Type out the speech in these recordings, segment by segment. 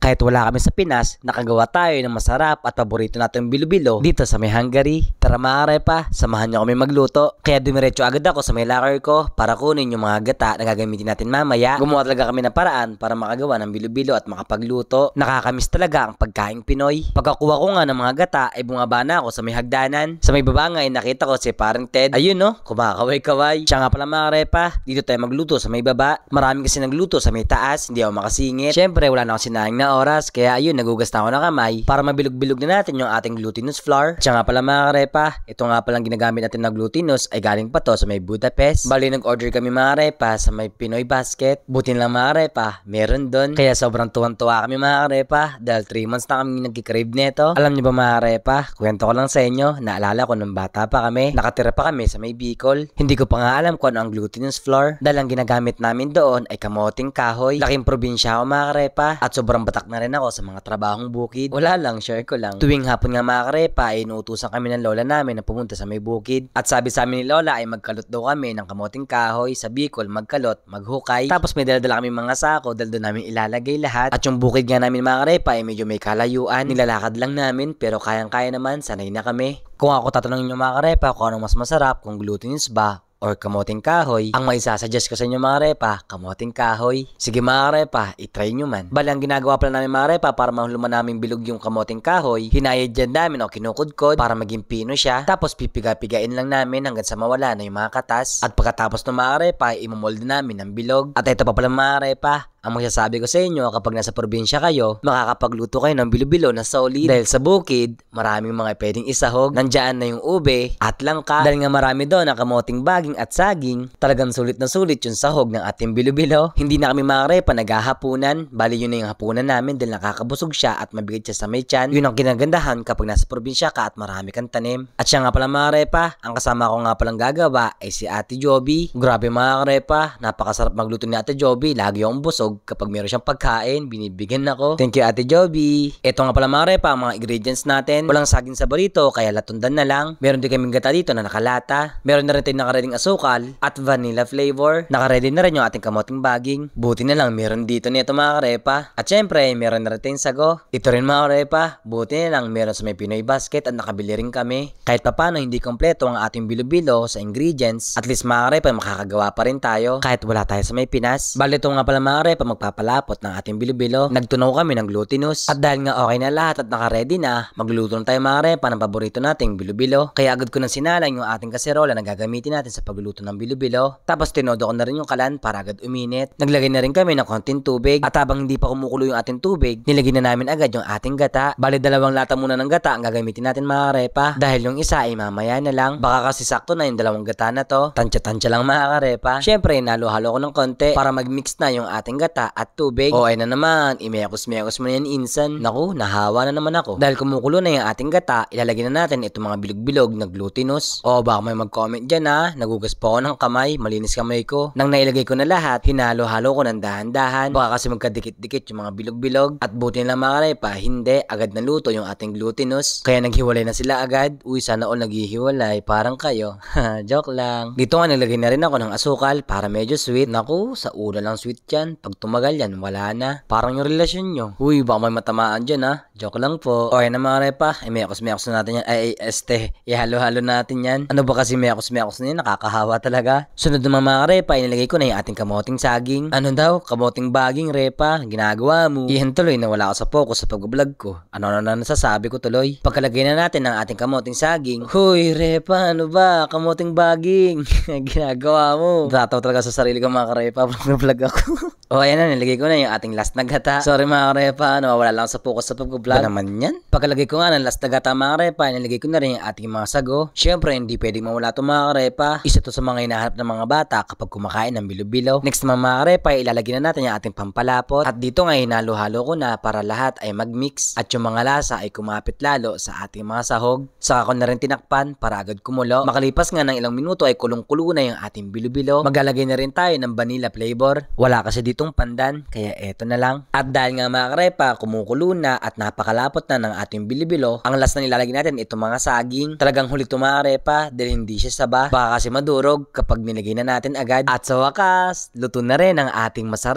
Kahit wala kami sa Pinas, nakagawa tayo ng masarap at paborito natin bilo-bilo dito sa may Hungary. Tara mga karepa, samahan niyo kami magluto. Kaya dumiretso agad ako sa may locker ko para kunin yung mga gata na gagamitin natin mamaya. Gumawa talaga kami ng paraan para makagawa ng bilo-bilo at makapagluto. Nakakamiss talaga ang pagkaing Pinoy. Pagkakuha ko nga ng mga gata ay bumaba na ako sa may hagdanan. Sa may baba nga ay nakita ko si parang Ted. Ayun no, kumakaway-kaway. Siya nga pala mga karepa, dito tayo magluto sa may baba. Marami kasi nagluto sa may taas, hindi ako makasingit. Syempre wala na ako sinayang na oras, kaya ayun, nagugas na ako ng kamay para mabilog-bilog na natin yung ating glutinous flour. Siya nga pala mga karepa, ito nga palang ginagamit natin na glutinous ay galing pa to sa may Budapest. Bali nag-order kami mga karepa sa may Pinoy Basket. Buti lang mga karepa, meron doon. Kaya sobrang tuwan-tuwa kami mga karepa dahil 3 months na kami nagkikrave nito. Alam niyo ba mga karepa, kwento ko lang sa inyo, naalala ko nung bata pa kami, nakatira pa kami sa may Bicol. Hindi ko pa nga alam kung ano ang glutinous flour dahil ang ginagamit namin doon ay kamoting kahoy. Laking probinsya ako mga karepa at sobrang batak na rin ako sa mga trabahong bukid. Wala lang, share ko lang. Tuwing hapon nga mga karepa ay inuutusan kami ng lola namin na pumunta sa may bukid. At sabi sa amin ni lola ay magkalot daw kami ng kamoting kahoy sa Bicol, magkalot, maghukay. Tapos may dala-dala kami mga sako dahil doon namin ilalagay lahat. At yung bukid nga namin mga karepa ay medyo may kalayuan. Nilalakad lang namin pero kayang-kaya naman, sanay na kami. Kung ako tatanungin nyo mga karepa kung ano mas masarap, kung glutinous ba or kamoting kahoy, ang may sasuggest ko sa inyo mga repa, kamoting kahoy. Sige mga repa, itry nyo man. Bali ang ginagawa pala namin mga repa para mahuluman namin bilog yung kamoting kahoy, hinayad dyan namin o kinukudkod para maging pino siya. Tapos pipiga-pigain lang namin hanggang sa mawala na yung mga katas. At pagkatapos ng mga repa, imamolde namin ng bilog. At ito pa pala mga repa, ang magsasabi ko sa inyo, kapag nasa probinsya kayo, makakapagluto kayo ng bilo-bilo na solid. Dahil sa bukid, maraming mga pwedeng isahog. Nandyan na yung ube at langka. Dahil nga marami doon ang kamoting baging at saging, talagang sulit na sulit yung sahog ng ating bilo-bilo. Hindi na kami mga repa naghahapunan. Bali yun na yung hapunan namin dahil nakakabusog siya at mabigat siya sa may tiyan. Yun ang kinagandahan kapag nasa probinsya ka at marami kang tanim. At siya nga pala mga repa, ang kasama ko nga palang gagawa ay si Ate Joby. Grabe mga repa, napakasarap magluto ni Ate Joby. Lagi akong busog kapag meron siyang pagkain, binibigyan ako. Thank you Ate Joby. Ito nga pala mga repa, mga ingredients natin. Walang saging sa barito, kaya latundan na lang. Meron din kaming gata dito na nakalata. Meron na rin tayong nakareding asukal at vanilla flavor. Nakaready na rin yung ating kamoting baging. Buti na lang meron dito nito mga karepa. At syempre, meron na rin tayong sago. Ito rin mga karepa, buti na lang meron sa may Pinoy Basket at nakabili rin kami. Kahit papano hindi kompleto ang ating bilo-bilo sa ingredients, at least mga karepa makakagawa pa rin tayo kahit wala tayo sa may Pinas. Bali ito nga pala mga karepa, magpapalapot ng ating bilo-bilo. Nagtunaw kami ng glutinous. At dahil nga okay na lahat at nakaready na, magluluto na tayo mga karepa ng paborito nating bilo-bilo. Kaya agad ko nang sinalang yung ating kaserola na gagamitin natin sa pagluto ng bilo-bilo. Tapos tinodo ko na rin yung kalan para agad uminit. Naglagay na rin kami ng konting tubig. At habang hindi pa kumukulo yung ating tubig, nilagay na namin agad yung ating gata. Bali 2 lata muna ng gata ang gagamitin natin mga karepa. Dahil yung isa ay mamaya na lang. Baka kasi sakto na yung 2 gata na to. Tansya-tansya lang mga karepa. Syempre, nalo-halo ko ng konti para mag-mix na yung ating gata at tubig. O ay na naman, imekos-mekos mo na yan insan. Naku, nahawa na naman ako. Dahil kumukulo na yung ating gata, ilalagay na natin itong mga bilog-bilog na glutinous. O baka may mag-comment dyan ha, nagugas po ako ng kamay, malinis kamay ko. Nang nailagay ko na lahat, hinalo-halo ko ng dahan-dahan. Baka kasi magkadikit-dikit yung mga bilog-bilog. At buti na mga karepa, hindi, agad naluto yung ating glutinous. Kaya naghiwalay na sila agad. Uy, sana all naghihiwalay, parang kayo. Joke lang. Dito nga nilagay na rin ako ng asukal para medyo sweet. Naku, sa una lang sweet yan. Pag tumagal yan, wala na. Parang yung relasyon nyo. Uy, baka may matamaan dyan ha. Joke lang po. O yan na mga repa, mekos-mekos na natin yan. Ihalo-halo natin yan. Ano ba kasi mekos-mekos na yan? Nakakahawa talaga. Sunod naman mga repa, inilagay ko na yung ating kamoting saging. Ano daw? Kamoting baging repa. Ginagawa mo. Iyan tuloy na wala ako sa focus sa pag-vlog ko. Ano na nasasabi ko tuloy. Pagkalagay na natin ng ating kamoting saging. Huy, repa, ano ba? Kamoting baging. Ginagawa mo. Tataw talaga sa sarili ko mga karepa. Vlog ako. O ayan na, nilagay ko na yung ating last na gata. Sorry mga karepa, wala lang sa focus sa pag-vlog. Ba naman yan? Pagkalagay ko nga ng last na gata mga karepa, nilagay ko na rin yung ating mga sago. Syempre, hindi pwedeng mawala ito mga karepa. Isa to sa mga hinahanap ng mga bata kapag kumakain ng bilo-bilo. Next naman mga karepa, ilalagay na natin yung ating pampalapot. At dito nga, hinalo-halo ko na para lahat ay mag-mix. At yung mga lasa ay kumapit lalo sa ating mga sahog. Saka ko na rin tinakpan para agad kumulo. Makalipas nga ng ilang minuto ay kulong-kulo na yung ating bilo-bilo. Maglalagay na rin tayo ng vanilla flavor. Wala kasi ditong pandan, kaya eto na lang. At dahil nga mga karepa, kumukulo na at napakalapot na ng ating bilo-bilo, ang last na nilalagay natin itong mga saging. Talagang huli ito mga karepa dahil hindi siya saba. Baka kasi madurog kapag nilagay na natin agad. At sa wakas, luto na rin ang ating masarap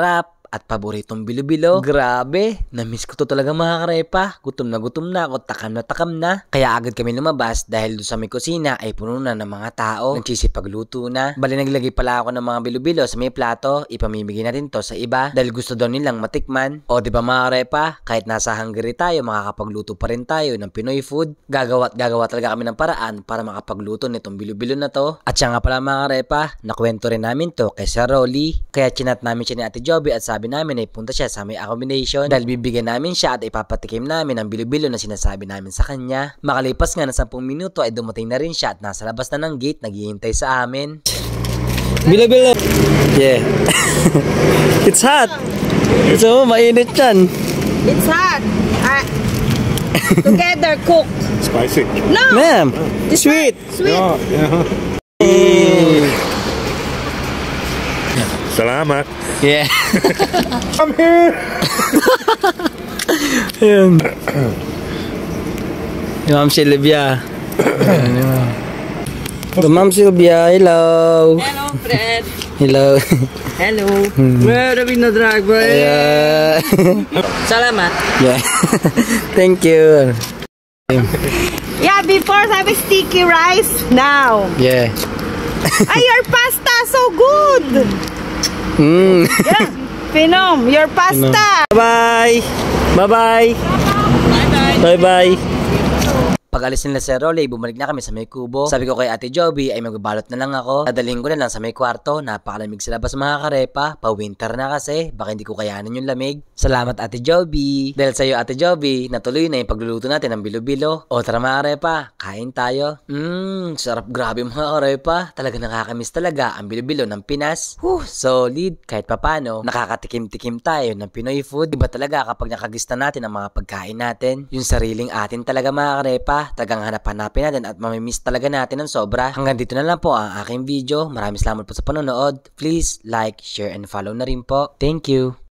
at paboritong bilo-bilo. Grabe, na-miss ko to talaga mga karepa. Gutom na ako, takam na. Kaya agad kami lumabas dahil doon sa may kusina ay puno na ng mga tao. Nagsisipagluto na. Bali naglagay pala ako ng mga bilo-bilo sa may plato. Ipamimigay natin to sa iba dahil gusto daw nilang matikman. O diba mga karepa, kahit nasa Hungary tayo, makakapagluto pa rin tayo ng Pinoy food. Gagawa talaga kami ng paraan para makapagluto nitong bilo-bilo na to. At siya nga pala mga karepa, nakwento rin namin to kay Sir Rolly. Kaya chinat namin siya ni Ate Joby at sabi namin ay punta siya sa may accommodation dahil bibigyan namin siya at ipapatikim namin ang bilo-bilo na sinasabi namin sa kanya. Makalipas nga na 10 minuto ay dumating na rin siya at nasa labas na ng gate naghihintay sa amin. Bilo-bilo. Yeah. It's hot. So, mainit yan. It's hot. Together cook. Spicy. No. Ma'am, sweet. Sweet. Salamat. Yeah. I'm here. Yun. Yung Ma'am Sylvia. Ma'am Sylvia, hello. Hello, Fred. Hello. Hello. Where are we na drag, bro? Yeah. Salamat. Yeah. Thank you. Yeah, before sabi sticky rice. Now. Yeah. Ay, your pasta so good. Mm. Yeah. Phenom, your pasta. Bye-bye. Bye-bye. Bye-bye. Bye-bye. Pag-alis nila sa Rolly, bumalik na kami sa may kubo. Sabi ko kay Ate Joby ay magbabalot na lang ako. Dadalhin ko na lang sa may kwarto. Napakalamig sa labas mga karepa. Pa-winter na kasi. Baka hindi ko kayanin yung lamig. Salamat Ate Joby. Dahil sa'yo Ate Joby, natuloy na yung pagluluto natin ng bilo-bilo. O tara mga karepa, kain tayo. Sarap grabe mga karepa. Talaga nakakamiss talaga ang bilo-bilo ng Pinas. Solid. Kahit papano, nakakatikim-tikim tayo ng Pinoy food. Iba talaga kapag nakagista natin ang mga pagkain natin. Yung sariling atin talaga mga karepa. Talagang hanap-hanapin natin at mamimiss talaga natin ng sobra. Hanggang dito na lang po ang aking video. Maraming salamat po sa panonood. Please like, share, and follow na rin po. Thank you.